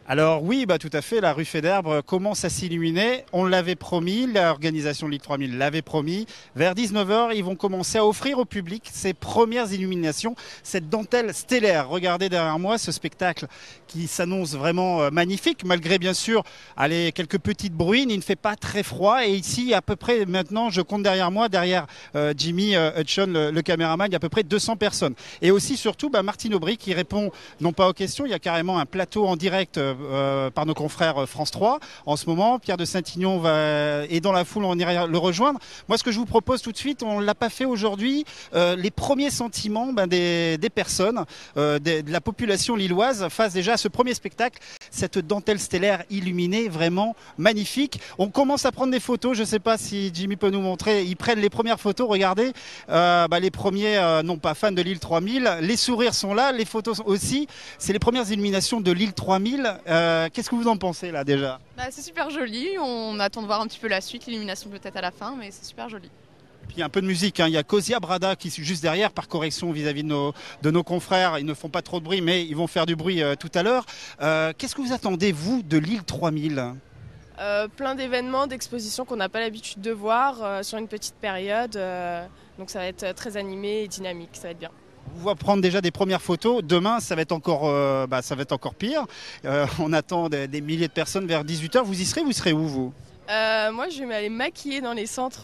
Alors oui, bah, tout à fait, la rue Faidherbe commence à s'illuminer. On l'avait promis, l'organisation Ligue 3000 l'avait promis. Vers 19 heures, ils vont commencer à offrir au public ces premières illuminations, cette dentelle stellaire. Regardez derrière moi ce spectacle qui s'annonce vraiment magnifique, malgré bien sûr allez, quelques petites bruines. Il ne fait pas très froid. Et ici, à peu près maintenant, je compte derrière moi, derrière Jimmy Hutchon, le caméraman, il y a à peu près 200 personnes. Et aussi, surtout, bah, Martine Aubry qui répond non pas aux questions, il y a carrément un plateau en direct par nos confrères France 3. En ce moment, Pierre de Saint-Ignon est dans la foule, on ira le rejoindre. Moi, ce que je vous propose tout de suite, on ne l'a pas fait aujourd'hui, les premiers sentiments des personnes, de la population lilloise face déjà à ce premier spectacle, cette dentelle stellaire illuminée, vraiment magnifique. On commence à prendre des photos, je ne sais pas si Jimmy peut nous montrer, ils prennent les premières photos, regardez, les premiers, non pas fans de l'île 3000, les sourires sont là, les photos aussi, c'est les premières illuminations de l'île 3000. Qu'est-ce que vous en pensez là déjà? C'est super joli, on attend de voir un petit peu la suite, l'illumination peut-être à la fin, mais c'est super joli. Puis il y a un peu de musique, hein. Il y a Cosia Brada qui est juste derrière, par correction vis-à-vis de nos confrères. Ils ne font pas trop de bruit, mais ils vont faire du bruit tout à l'heure. Qu'est-ce que vous attendez, vous, de l'île 3000? Plein d'événements, d'expositions qu'on n'a pas l'habitude de voir sur une petite période. Donc ça va être très animé et dynamique, ça va être bien. On va prendre déjà des premières photos. Demain, ça va être encore pire. On attend des milliers de personnes vers 18 h. Vous y serez? Vous serez où, vous? Moi, je vais m'aller maquiller dans les centres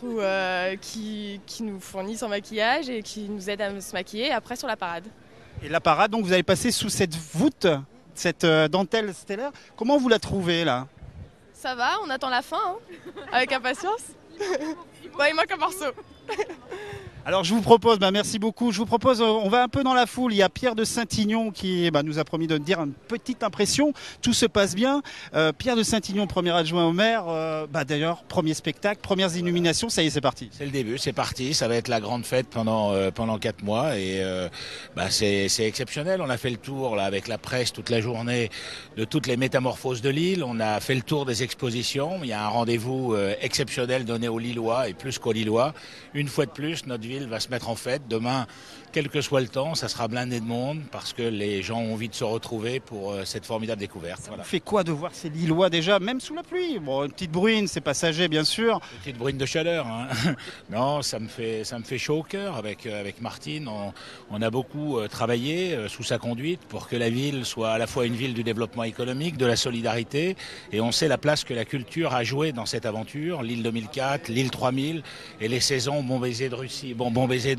qui nous fournissent en maquillage et qui nous aident à se maquiller, et après sur la parade. Et la parade, donc vous allez passer sous cette voûte, cette dentelle stellaire. Comment vous la trouvez, là? Ça va, on attend la fin, hein, avec impatience. Bon, il manque un morceau. Alors je vous propose, merci beaucoup, je vous propose, on va un peu dans la foule, il y a Pierre de Saint-Ignon qui nous a promis de dire une petite impression, tout se passe bien. Pierre de Saint-Ignon, premier adjoint au maire, d'ailleurs, premier spectacle, premières illuminations, ça y est, c'est parti. C'est le début, c'est parti, ça va être la grande fête pendant 4 mois et c'est exceptionnel. On a fait le tour là avec la presse toute la journée de toutes les métamorphoses de l'île, on a fait le tour des expositions, il y a un rendez-vous exceptionnel donné aux Lillois et plus qu'aux Lillois. Une fois de plus, notre ville va se mettre en fête. Demain, quel que soit le temps, ça sera blindé de monde parce que les gens ont envie de se retrouver pour cette formidable découverte. Ça fait quoi de voir ces Lillois déjà, même sous la pluie? Bon, une petite bruine, c'est passager bien sûr. Une petite bruine de chaleur, hein. Non, ça me fait chaud au cœur avec Martine. On a beaucoup travaillé sous sa conduite pour que la ville soit à la fois une ville du développement économique, de la solidarité, et on sait la place que la culture a joué dans cette aventure. L'île 2004, l'île 3000 et les saisons Bon baiser de Russie, bon baiser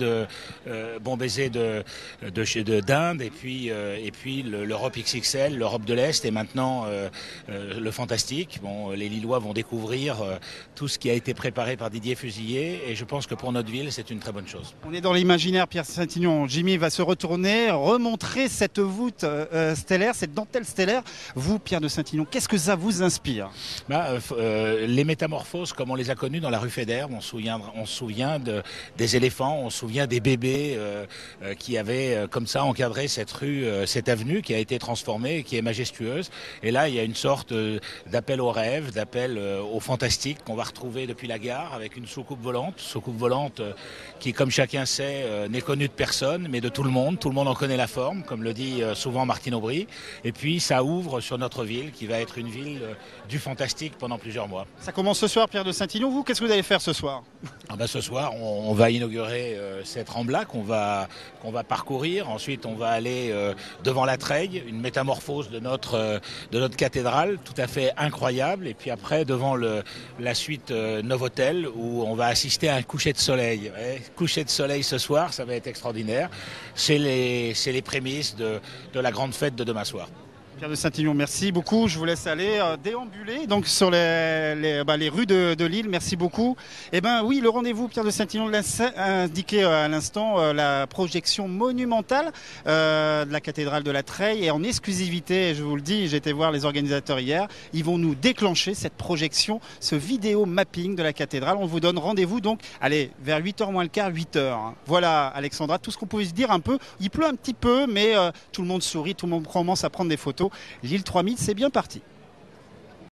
d'Inde et puis l'Europe XXL, l'Europe de l'Est et maintenant le fantastique. Bon, les Lillois vont découvrir tout ce qui a été préparé par Didier Fusillé et je pense que pour notre ville c'est une très bonne chose. On est dans l'imaginaire, Pierre Saint-Ignon. Jimmy va se retourner, remontrer cette voûte stellaire, cette dentelle stellaire. Vous, Pierre de Saint-Ignon, qu'est-ce que ça vous inspire? Les métamorphoses comme on les a connues dans la rue Faidherbe, on se souvient des éléphants, on se souvient des bébés qui avaient comme ça encadré cette rue, cette avenue qui a été transformée et qui est majestueuse. Et là, il y a une sorte d'appel au rêve, d'appel au fantastique qu'on va retrouver depuis la gare avec une soucoupe volante qui, comme chacun sait, n'est connue de personne, mais de tout le monde. Tout le monde en connaît la forme, comme le dit souvent Martine Aubry. Et puis, ça ouvre sur notre ville qui va être une ville du fantastique pendant plusieurs mois. Ça commence ce soir, Pierre de Saint-Ignon. Vous, qu'est-ce que vous allez faire ce soir? Ce soir, on va inaugurer cette rambla qu'on va parcourir. Ensuite, on va aller devant la Treille, une métamorphose de notre cathédrale tout à fait incroyable. Et puis après, devant la suite Novotel, où on va assister à un coucher de soleil. Ouais, coucher de soleil ce soir, ça va être extraordinaire. C'est les prémices de la grande fête de demain soir. Pierre de Saint-Ignon, merci beaucoup. Je vous laisse aller déambuler donc sur les rues de Lille. Merci beaucoup. Oui, le rendez-vous, Pierre de Saint-Ignon l'a indiqué à l'instant, la projection monumentale de la cathédrale de la Treille. Et en exclusivité, je vous le dis, j'ai été voir les organisateurs hier, ils vont nous déclencher cette projection, ce vidéo mapping de la cathédrale. On vous donne rendez-vous donc, allez, vers 8h moins le quart, 8h. Voilà, Alexandra, tout ce qu'on pouvait se dire un peu. Il pleut un petit peu, mais tout le monde sourit, tout le monde commence à prendre des photos. L'île 3000, c'est bien parti.